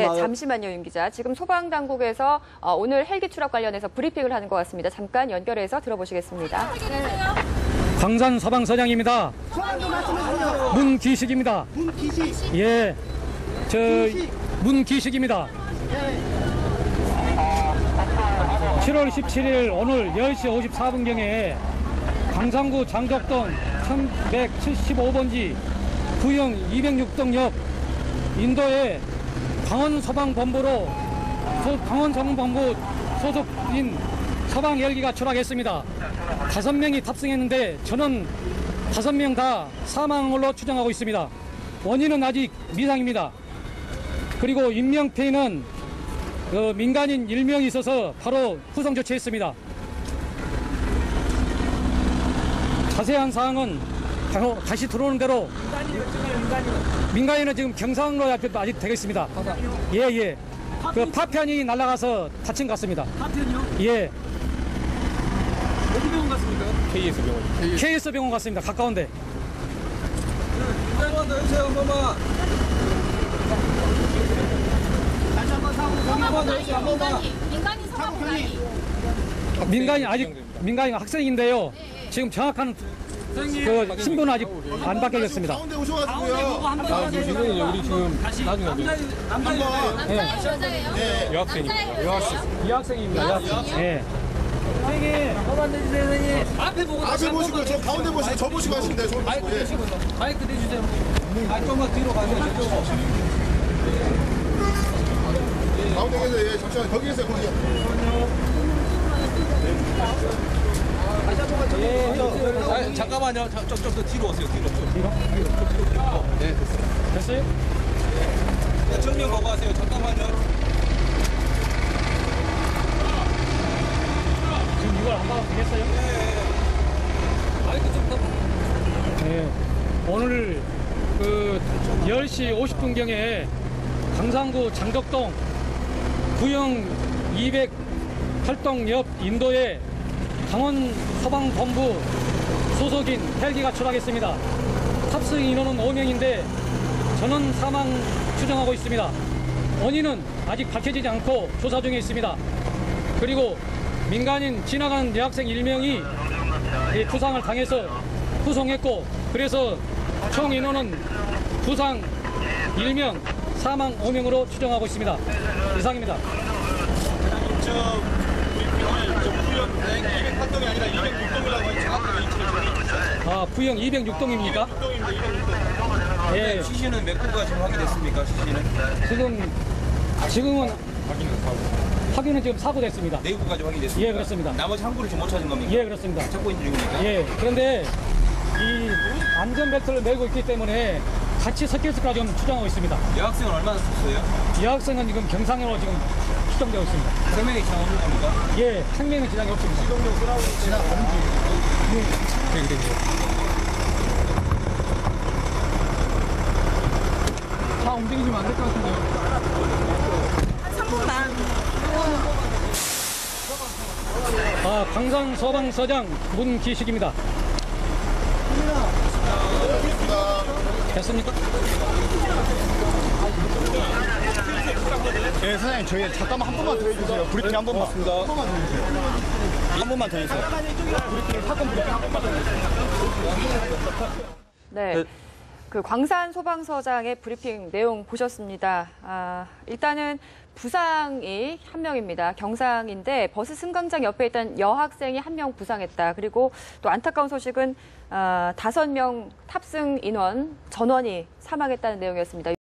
잠시만요, 윤 기자. 지금 소방당국에서 오늘 헬기 추락 관련해서 브리핑을 하는 것 같습니다. 잠깐 연결해서 들어보시겠습니다. 광산 소방서장입니다. 문기식입니다. 문기식. 예, 문기식입니다. 7월 17일 오늘 10시 54분경에 광산구 장덕동 1175번지 구형 206동 옆 인도의 강원소방본부 소속인 소방 헬기가 추락했습니다. 5명이 탑승했는데 저는 5명 다 사망으로 추정하고 있습니다. 원인은 아직 미상입니다. 그리고 인명피해는 민간인 1명이 있어서 바로 후송 조치했습니다. 자세한 사항은 다시 들어오는 대로 민간인은 지금 경상로 앞에 아직 되겠습니다. 예. 그 파편이 날아가서 다친 것 같습니다. 파편이요? 예. 어디 병원 갔습니까? KS 병원 갔습니다. 가까운데. 한번 더 해주세요, 한 번만. 다시 한번 한번 더 해주세요, 한 번만. 민간인 성함 관리. 민간인 학생인데요. 지금 정확한 그 신분은 아직 안 바뀌었습니다. 가운데 오셔가지고요. 지금 우리 지금 나중에 남자예요, 여자예요? 여학생입니다. 여학생입니다. 예. 선생님, 한번 내주세요, 선생님. 앞에 보고 앞에 보시고 저 가운데 보시고 저 보시고 하시면 돼요. 저 마이크 보시고. 대시고, 마이크 대주세요. 조금만 뒤로 가세요, 저쪽으로. 가운데 계세요. 예, 잠시만 거기 계세요. 거기. 잠깐만요. 좀 더 뒤로 오세요. 뒤로. 네. 됐어요? 정면 보고 하세요. 잠깐만요. 지금 이걸 안 봐도 되겠어요? 마이크 좀 더. 네. 오늘 그 10시 50분경에 광산구 장덕동 구형 208동 옆 인도의 강원소방본부 소속인 헬기가 추락했습니다. 탑승 인원은 5명인데 저는 사망 추정하고 있습니다. 원인은 아직 밝혀지지 않고 조사 중에 있습니다. 그리고 민간인 지나가는 여학생 1명이 부상을 당해서 후송했고, 그래서 총 인원은 부상 1명, 사망 5명으로 추정하고 있습니다. 이상입니다. 구형 208동이 아니라 206동이라고 정확하게 위치를 아, 구형 206동입니까? 206동입니다. 예. 시신은 몇 구가 지금 확인됐습니까? 시신은? 지금은 확인은 지금 사고됐습니다. 4구까지 확인됐습니다. 예, 그렇습니다. 나머지 한 구를 지금 못 찾은 겁니까? 예, 그렇습니다. 찾고 있는 중입니까? 예. 그런데 이 안전벨트를 매고 있기 때문에 같이 섞였을까 지금 추정하고 있습니다. 여학생은 얼마나 썼어요? 여학생은 지금 경상으로 지금 추정되고 있습니다. 생명에 이상 없는 겁니까? 예, 생명은 지장이 없습니다. 지나가는 차 움직이시면 안 될 것 같은데요. 아, 광산 소방서장 문기식입니다. 됐습니까? 네, 선생님 저희 잠깐만 한 번만 더 해주세요. 브리핑 한 번만. 한 번만 더 해주세요. 브리핑, 사건 브리핑 한 번만 더 해주세요. 네. 그 광산 소방서장의 브리핑 내용 보셨습니다. 일단은 부상이 1명입니다. 경상인데 버스 승강장 옆에 있던 여학생이 1명 부상했다. 그리고 또 안타까운 소식은 5명 탑승 인원 전원이 사망했다는 내용이었습니다.